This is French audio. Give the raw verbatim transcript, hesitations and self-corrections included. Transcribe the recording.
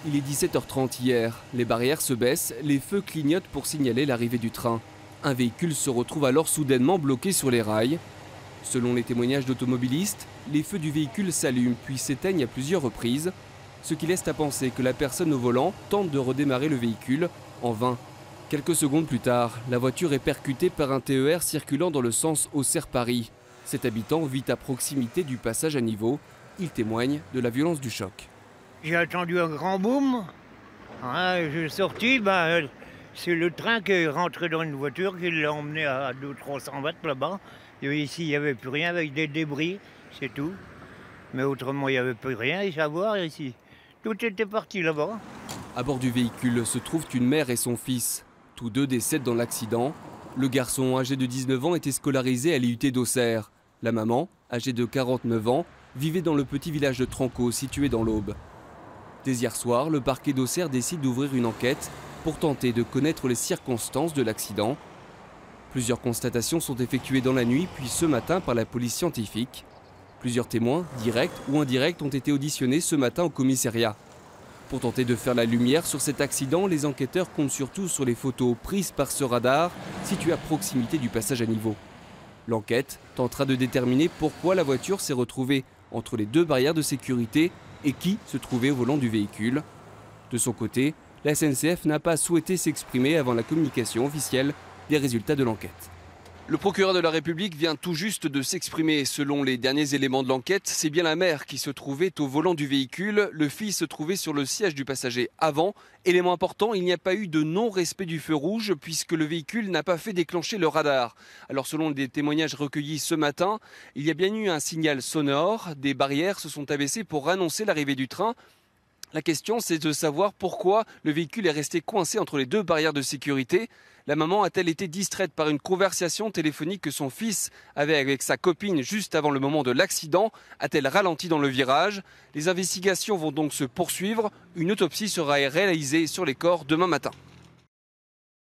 Il est dix-sept heures trente hier, les barrières se baissent, les feux clignotent pour signaler l'arrivée du train. Un véhicule se retrouve alors soudainement bloqué sur les rails. Selon les témoignages d'automobilistes, les feux du véhicule s'allument puis s'éteignent à plusieurs reprises, ce qui laisse à penser que la personne au volant tente de redémarrer le véhicule, en vain. Quelques secondes plus tard, la voiture est percutée par un T E R circulant dans le sens Auxerre-Paris. Cet habitant vit à proximité du passage à niveau. Il témoigne de la violence du choc. J'ai attendu un grand boom. Hein, je suis sorti, ben, c'est le train qui est rentré dans une voiture qui l'a emmené à deux cents à trois cents mètres là-bas. Et ici, il n'y avait plus rien avec des débris, c'est tout. Mais autrement, il n'y avait plus rien à voir ici. Tout était parti là-bas. À bord du véhicule se trouvent une mère et son fils. Tous deux décèdent dans l'accident. Le garçon, âgé de dix-neuf ans, était scolarisé à l'I U T d'Auxerre. La maman, âgée de quarante-neuf ans, vivait dans le petit village de Tranco, situé dans l'Aube. Dès hier soir, le parquet d'Auxerre décide d'ouvrir une enquête pour tenter de connaître les circonstances de l'accident. Plusieurs constatations sont effectuées dans la nuit, puis ce matin par la police scientifique. Plusieurs témoins, directs ou indirects, ont été auditionnés ce matin au commissariat. Pour tenter de faire la lumière sur cet accident, les enquêteurs comptent surtout sur les photos prises par ce radar situé à proximité du passage à niveau. L'enquête tentera de déterminer pourquoi la voiture s'est retrouvée entre les deux barrières de sécurité et qui se trouvait au volant du véhicule. De son côté, la S N C F n'a pas souhaité s'exprimer avant la communication officielle des résultats de l'enquête. Le procureur de la République vient tout juste de s'exprimer. Selon les derniers éléments de l'enquête, c'est bien la mère qui se trouvait au volant du véhicule. Le fils se trouvait sur le siège du passager avant. Élément important, il n'y a pas eu de non-respect du feu rouge puisque le véhicule n'a pas fait déclencher le radar. Alors selon des témoignages recueillis ce matin, il y a bien eu un signal sonore. Des barrières se sont abaissées pour annoncer l'arrivée du train. La question, c'est de savoir pourquoi le véhicule est resté coincé entre les deux barrières de sécurité. La maman a-t-elle été distraite par une conversation téléphonique que son fils avait avec sa copine juste avant le moment de l'accident? A-t-elle ralenti dans le virage? Les investigations vont donc se poursuivre. Une autopsie sera réalisée sur les corps demain matin.